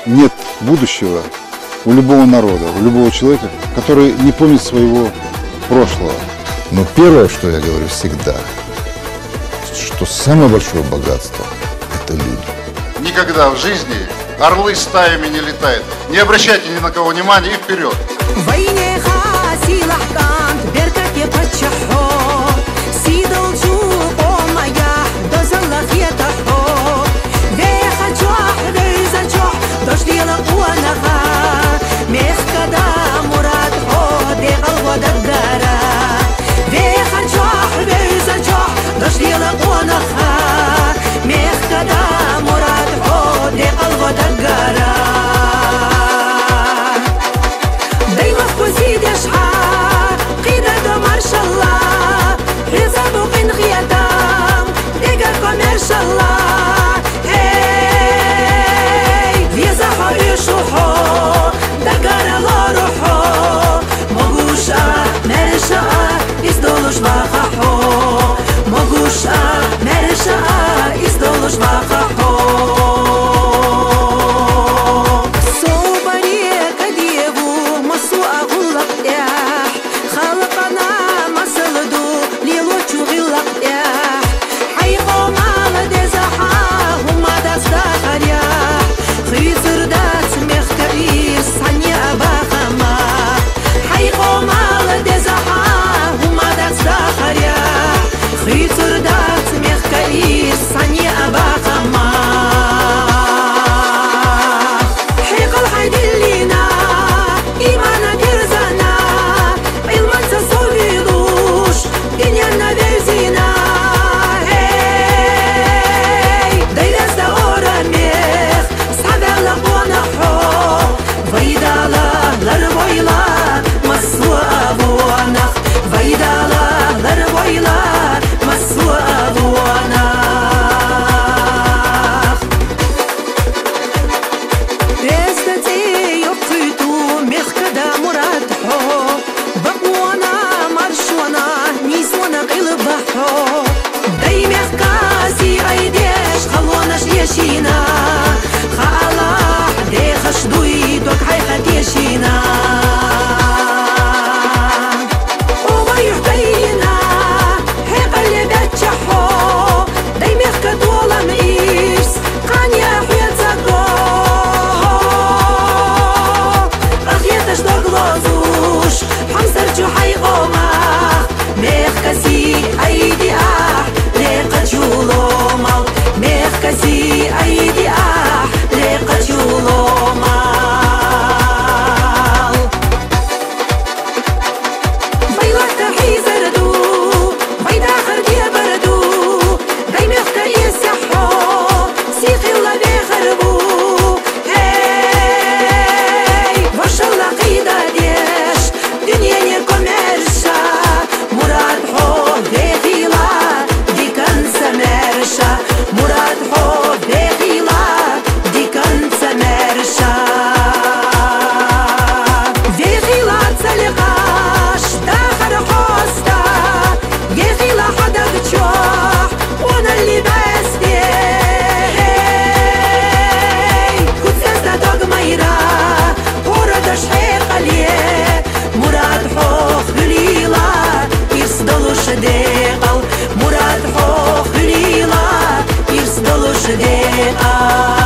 нет будущего у любого народа, у любого человека, который не помнит своего прошлого. Но первое, что я говорю всегда, что самое большое богатство – это люди. Никогда в жизни орлы стаями не летают. Не обращайте ни на кого внимания и вперед. مراد حو خليلا يرسدلوش ديقا